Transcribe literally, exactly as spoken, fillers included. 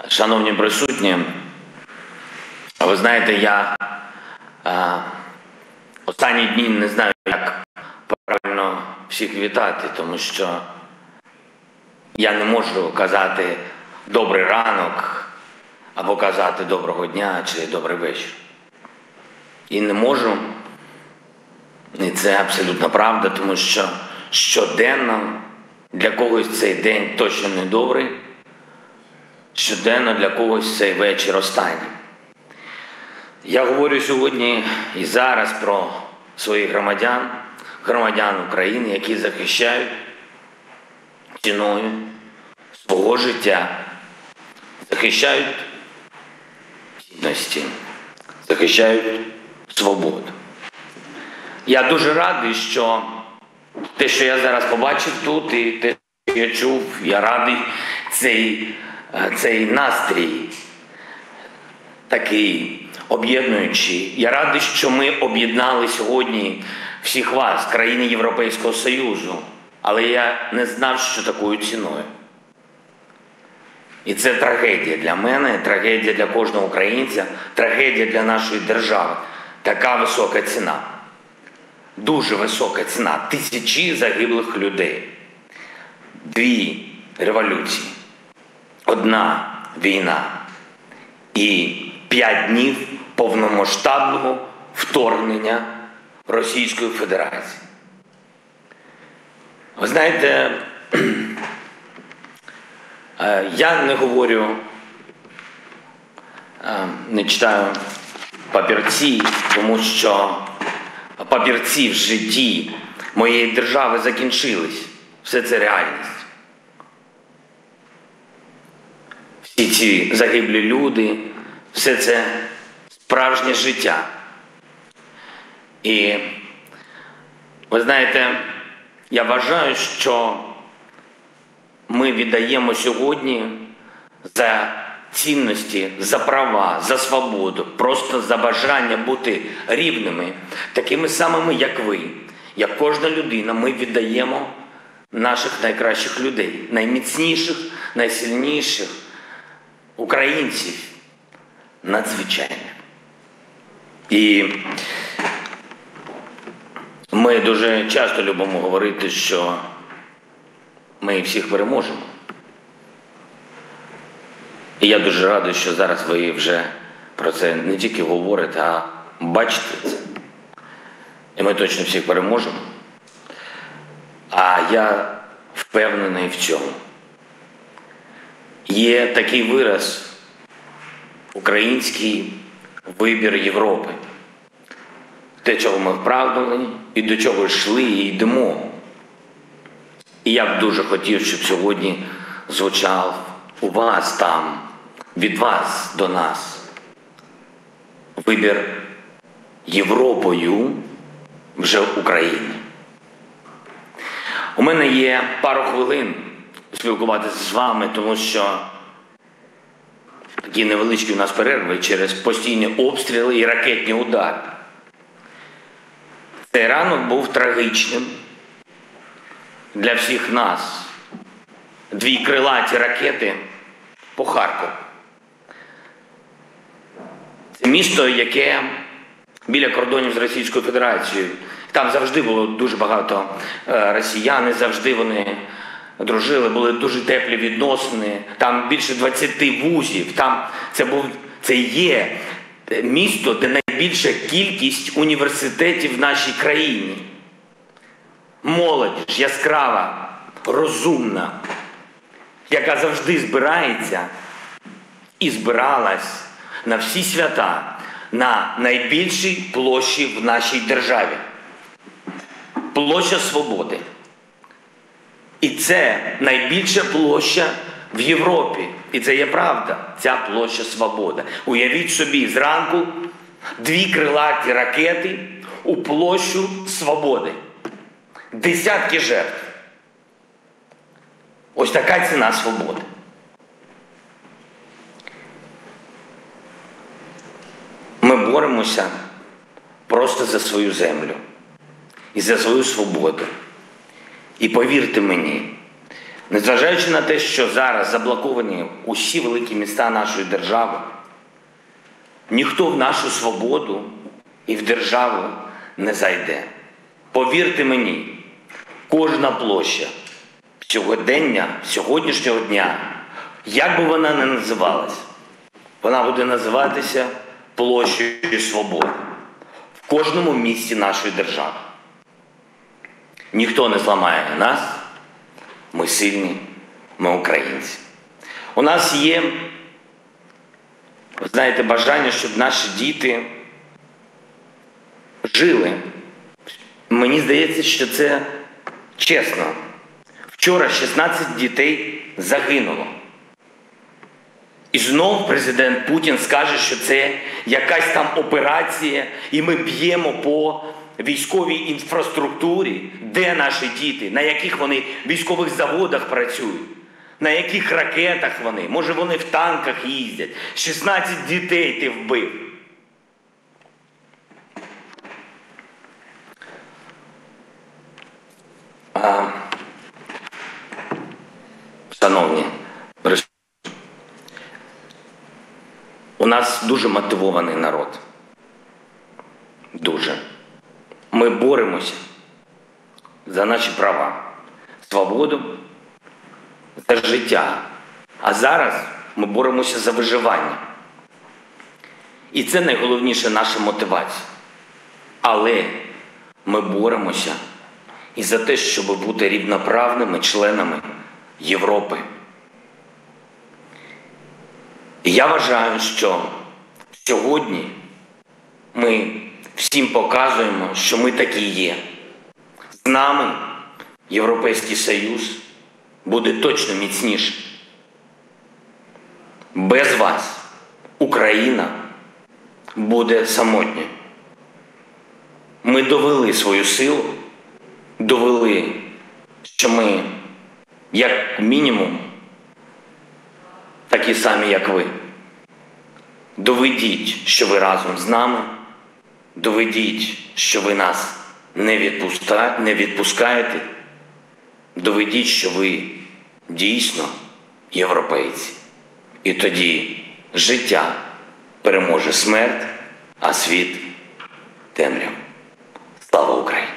Шановні присутні, ви знаєте, я а, останні дні не знаю, як правильно всіх вітати, тому що я не можу казати «добрий ранок» або казати «доброго дня» чи «добрий вечір». І не можу, і це абсолютно правда, тому що щоденно для когось цей день точно не добрий, щоденно для когось цей вечір останній. Я говорю сьогодні і зараз про своїх громадян, громадян України, які захищають ціною свого життя, захищають цінності, захищають свободу. Я дуже радий, що те, що я зараз побачив тут, і те, що я чув, я радий цей, цей настрій такий об'єднуючий. Я радий, що ми об'єднали сьогодні всіх вас, країни Європейського Союзу, але я не знав, що такою ціною. І це трагедія для мене, трагедія для кожного українця, трагедія для нашої держави. Така висока ціна. Дуже висока ціна. Тисячі загиблих людей. Дві революції. Одна війна. І п'ять днів повномасштабного вторгнення Російської Федерації. Ви знаєте, я не говорю, не читаю папірці, тому що папірці в житті моєї держави закінчились. Все це реальність. Всі ці загиблі люди, все це справжнє життя. І ви знаєте, я вважаю, що ми віддаємо сьогодні за цінності, за права, за свободу, просто за бажання бути рівними, такими самими, як ви, як кожна людина, ми віддаємо наших найкращих людей, найміцніших, найсильніших українців, надзвичайно. І ми дуже часто любимо говорити, що ми всіх переможемо. І я дуже радий, що зараз ви вже про це не тільки говорите, а бачите це. І ми точно всіх переможемо. А я впевнений в цьому. Є такий вираз «український вибір Європи». Те, чого ми вправдали, і до чого йшли, і йдемо. І я б дуже хотів, щоб сьогодні звучав у вас там, від вас до нас, вибір Європою вже України. У мене є пару хвилин спілкуватися з вами, тому що такі невеличкі у нас перерви через постійні обстріли і ракетні удари. Цей ранок був трагічним для всіх нас. Дві крилаті ракети по Харкову. Це місто, яке біля кордонів з Російською Федерацією. Там завжди було дуже багато росіян, завжди вони дружили, були дуже теплі відносини. Там більше двадцяти вузів. Там це був, це є місто, де найбільша кількість університетів в нашій країні. Молодь яскрава, розумна, яка завжди збирається і збиралась на всі свята на найбільшій площі в нашій державі. Площа Свободи. І це найбільша площа в Європі. І це є правда, ця площа Свободи. Уявіть собі, зранку дві крилаті ракети у площу Свободи. Десятки жертв. Ось така ціна свободи. Ми боремося просто за свою землю і за свою свободу. І повірте мені, Незважаючи на те, що зараз заблоковані усі великі міста нашої держави, ніхто в нашу свободу і в державу не зайде. Повірте мені, кожна площа сьогодення, сьогоднішнього дня, як би вона не називалась, вона буде називатися площею свободи в кожному місті нашої держави. Ніхто не зламає нас, ми сильні, ми українці. У нас є, ви знаєте, бажання, щоб наші діти жили. Мені здається, що це чесно. Вчора шістнадцять дітей загинуло. І знов президент Путін скаже, що це якась там операція, і ми б'ємо по військовій інфраструктурі. Де наші діти? На яких вони військових заводах працюють? На яких ракетах вони? Може, вони в танках їздять? шістнадцять дітей ти вбив. А, шановні, у нас дуже мотивований народ. Дуже. Ми боремося за наші права, свободу, за життя. А зараз ми боремося за виживання. І це найголовніша наша мотивація. Але ми боремося і за те, щоб бути рівноправними членами Європи. І я вважаю, що сьогодні ми всім показуємо, що ми такі є. З нами Європейський Союз буде точно міцніший. Без вас Україна буде самотня. Ми довели свою силу, довели, що ми, як мінімум, такі самі, як ви. Доведіть, що ви разом з нами. Доведіть, що ви нас не, відпуска... не відпускаєте. Доведіть, що ви дійсно європейці. І тоді життя переможе смерть, а світ – темряву. Слава Україні!